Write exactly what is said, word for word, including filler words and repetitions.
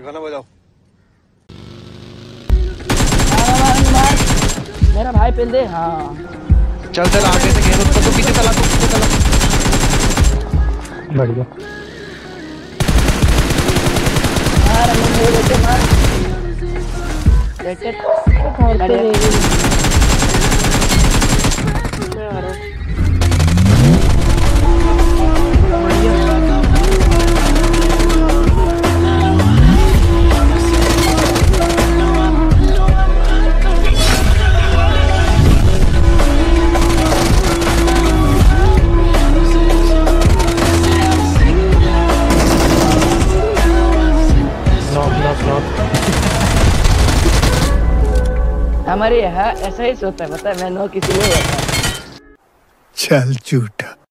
गाना बजाओ। मेरा भाई पेल दे। हाँ चल चल आगे से घेर उसको, तो पीछे चला, तू पीछे चला। बढ़िया। मार हम लोग लेके मार लेके अरे मैं आ रहा हूं। हमारे यहाँ ऐसा ही सोता है, पता है, मैं नो किसी में होता है। चल झूठा।